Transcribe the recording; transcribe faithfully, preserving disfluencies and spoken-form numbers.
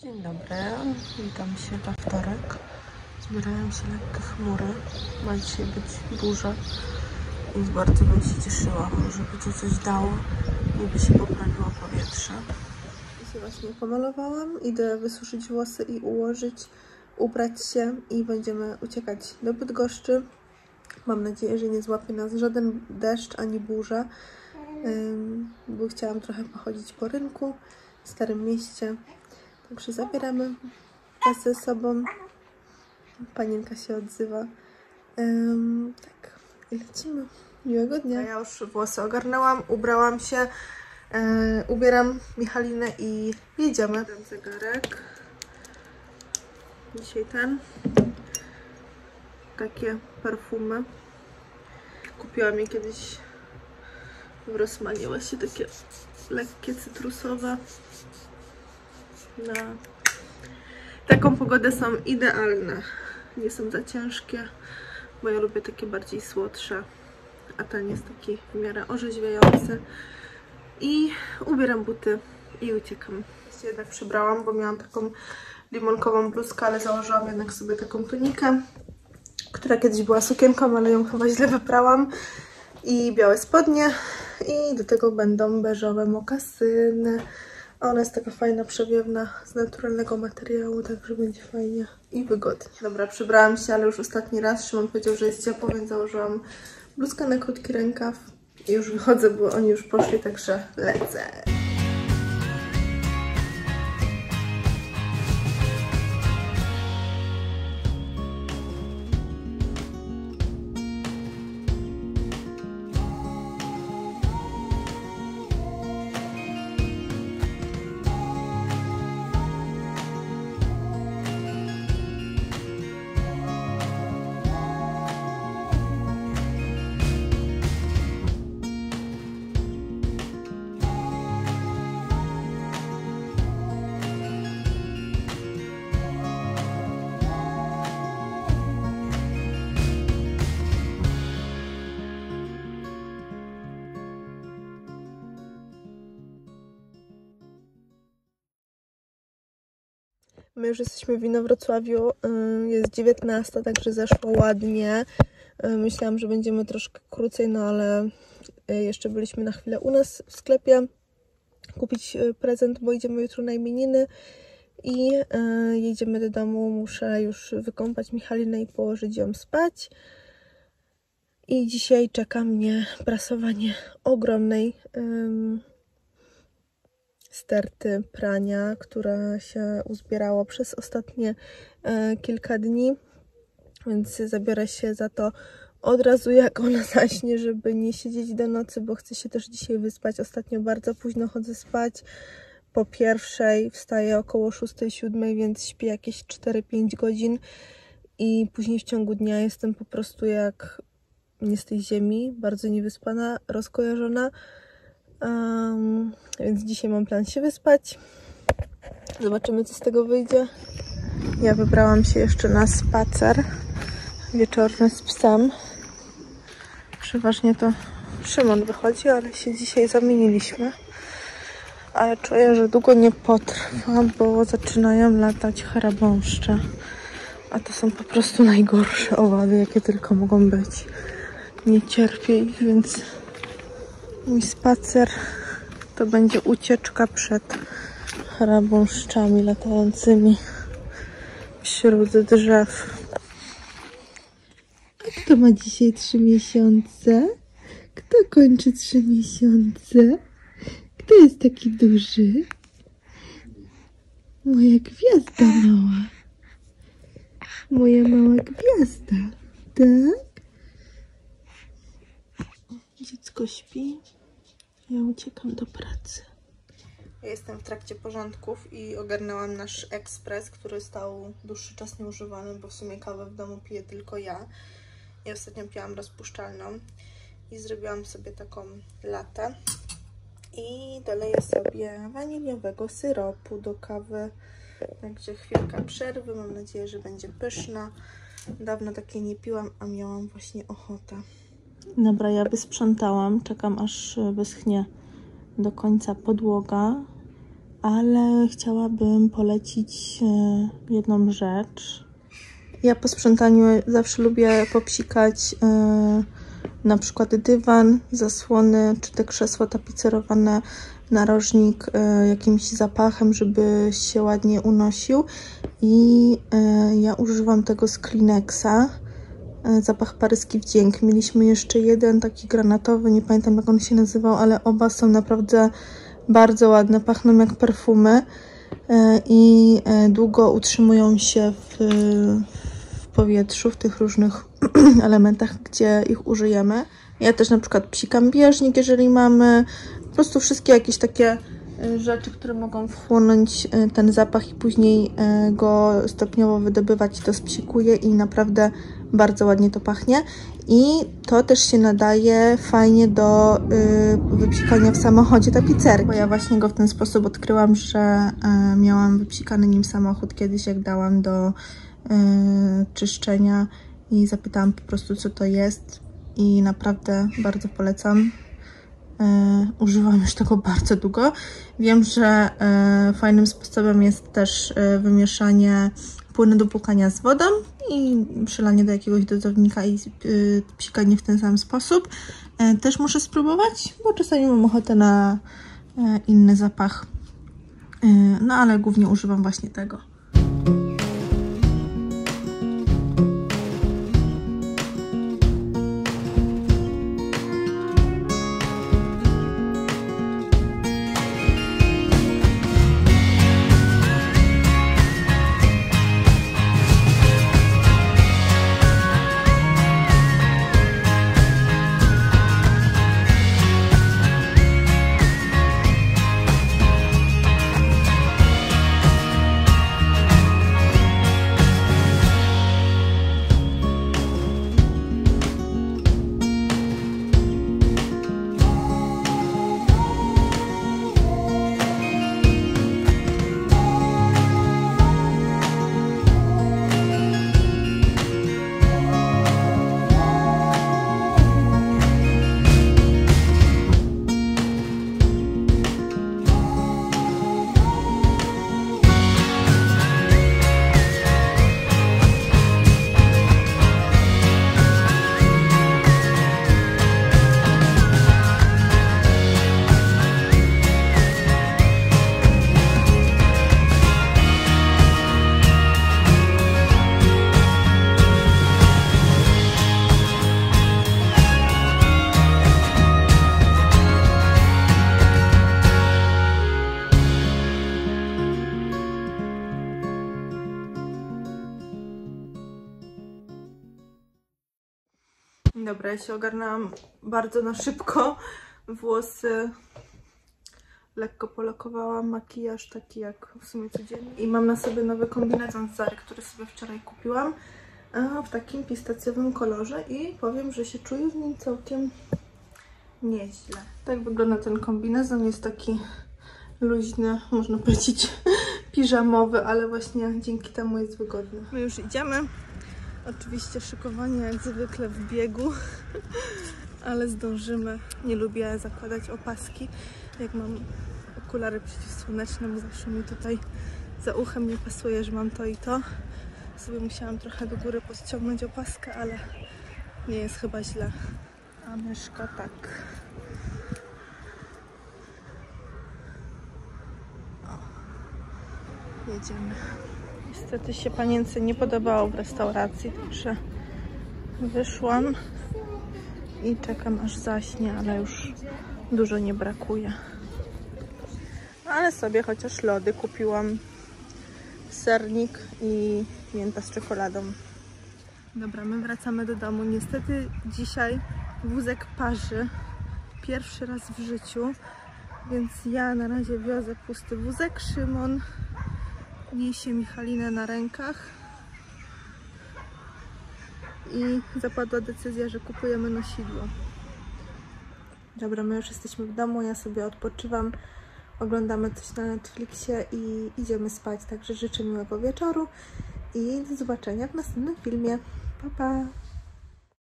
Dzień dobry, witam się we wtorek. Zbierają się lekkie chmury. Ma dzisiaj być burza, więc bardzo bym się cieszyła, żeby to coś dało i by się poprawiło powietrze. Ja się właśnie pomalowałam, idę wysuszyć włosy i ułożyć, ubrać się i będziemy uciekać do Bydgoszczy. Mam nadzieję, że nie złapie nas żaden deszcz ani burza, bo chciałam trochę pochodzić po rynku w Starym Mieście. Także zabieramy was ze sobą. Panienka się odzywa. Um, tak, i lecimy. Miłego dnia. Ja już włosy ogarnęłam, ubrałam się, e, ubieram Michalinę i jedziemy. Ten zegarek. Dzisiaj ten. Takie perfumy. Kupiłam je kiedyś w Rossmanie, właśnie takie lekkie, cytrusowe. Na taką pogodę są idealne. Nie są za ciężkie, bo ja lubię takie bardziej słodsze, a ten jest taki w miarę orzeźwiający. I ubieram buty i uciekam. Się jednak przybrałam, bo miałam taką limonkową bluzkę, ale założyłam jednak sobie taką tunikę, która kiedyś była sukienką, ale ją chyba źle wyprałam. I białe spodnie. I do tego będą beżowe mokasyny. Ona jest taka fajna, przewiewna, z naturalnego materiału, także będzie fajnie i wygodnie. Dobra, przybrałam się, ale już ostatni raz. Szymon powiedział, że jest ciepło, więc założyłam bluzkę na krótki rękaw. I już wychodzę, bo oni już poszli, także lecę. My już jesteśmy w Inowrocławiu, jest dziewiętnasta, także zeszło ładnie. Myślałam, że będziemy troszkę krócej, no ale jeszcze byliśmy na chwilę u nas w sklepie kupić prezent, bo idziemy jutro na imieniny i jedziemy do domu. Muszę już wykąpać Michalinę i położyć ją spać. I dzisiaj czeka mnie prasowanie ogromnej um, sterty prania, która się uzbierała przez ostatnie e, kilka dni, więc zabiorę się za to od razu, jak ona zaśnie, żeby nie siedzieć do nocy, bo chcę się też dzisiaj wyspać. Ostatnio bardzo późno chodzę spać, po pierwszej wstaję około szóstej, siódmej, więc śpię jakieś cztery pięć godzin i później w ciągu dnia jestem po prostu jak nie z tej ziemi, bardzo niewyspana, rozkojarzona. Um, więc dzisiaj mam plan się wyspać. Zobaczymy, co z tego wyjdzie. Ja wybrałam się jeszcze na spacer wieczorny z psem. Przeważnie to Szymon wychodzi, ale się dzisiaj zamieniliśmy. Ale czuję, że długo nie potrwa, bo zaczynają latać chrabąszcze. A to są po prostu najgorsze owady, jakie tylko mogą być. Nie cierpię ich, więc mój spacer to będzie ucieczka przed chrabąszczami latającymi wśród drzew. A kto ma dzisiaj trzy miesiące? Kto kończy trzy miesiące? Kto jest taki duży? Moja gwiazda mała. Moja mała gwiazda. Tak? Dziecko śpi. Ja uciekam do pracy. Ja jestem w trakcie porządków i ogarnęłam nasz ekspres, który stał dłuższy czas nieużywany, bo w sumie kawę w domu piję tylko ja. Ja ostatnio piłam rozpuszczalną i zrobiłam sobie taką latę. I doleję sobie waniliowego syropu do kawy. Także chwilka przerwy. Mam nadzieję, że będzie pyszna. Dawno takiej nie piłam, a miałam właśnie ochotę. Dobra, ja wysprzątałam. Czekam, aż wyschnie do końca podłoga. ale chciałabym polecić jedną rzecz. Ja po sprzątaniu zawsze lubię popsikać na przykład dywan, zasłony czy te krzesła tapicerowane, narożnik jakimś zapachem, żeby się ładnie unosił. I ja używam tego z Kleenexa. Zapach paryski wdzięk. Mieliśmy jeszcze jeden taki granatowy, nie pamiętam jak on się nazywał, ale oba są naprawdę bardzo ładne, pachną jak perfumy i długo utrzymują się w, w powietrzu, w tych różnych elementach, gdzie ich użyjemy. Ja też na przykład psikam bieżnik, jeżeli mamy, po prostu wszystkie jakieś takie rzeczy, które mogą wchłonąć ten zapach i później go stopniowo wydobywać, to spsikuję i naprawdę bardzo ładnie to pachnie. I to też się nadaje fajnie do y, wypsikania w samochodzie tapicerki, bo ja właśnie go w ten sposób odkryłam, że y, miałam wypsikany nim samochód kiedyś, jak dałam do y, czyszczenia i zapytałam po prostu, co to jest, i naprawdę bardzo polecam. Yy, używam już tego bardzo długo. Wiem, że yy, fajnym sposobem jest też yy, wymieszanie płynu do płukania z wodą i przelanie do jakiegoś dozownika i yy, psikanie w ten sam sposób. Yy, też muszę spróbować, bo czasami mam ochotę na yy, inny zapach. Yy, no ale głównie używam właśnie tego. Dobra, ja się ogarnęłam bardzo na szybko. Włosy lekko polakowałam, makijaż taki jak w sumie codziennie. I mam na sobie nowy kombinezon z Zary, który sobie wczoraj kupiłam, w takim pistacjowym kolorze i powiem, że się czuję w nim całkiem nieźle. Tak wygląda ten kombinezon, jest taki luźny, można powiedzieć piżamowy, ale właśnie dzięki temu jest wygodny. My już idziemy. Oczywiście szykowanie jak zwykle w biegu, ale zdążymy. Nie lubię zakładać opaski. Jak mam okulary przeciwsłoneczne, bo zawsze mi tutaj za uchem nie pasuje, że mam to i to. Sobie musiałam trochę do góry podciągnąć opaskę, ale nie jest chyba źle. A myszka tak. O, jedziemy. Niestety się panience nie podobało w restauracji, także wyszłam i czekam aż zaśnie, ale już dużo nie brakuje. Ale sobie chociaż lody kupiłam, sernik i mięta z czekoladą. Dobra, my wracamy do domu. Niestety dzisiaj wózek parzy pierwszy raz w życiu, więc ja na razie wiozę pusty wózek. Szymon niesie Michalinę na rękach i zapadła decyzja, że kupujemy nosidło. Dobra, my już jesteśmy w domu, ja sobie odpoczywam, oglądamy coś na Netflixie i idziemy spać, także życzę miłego wieczoru i do zobaczenia w następnym filmie. Pa, pa!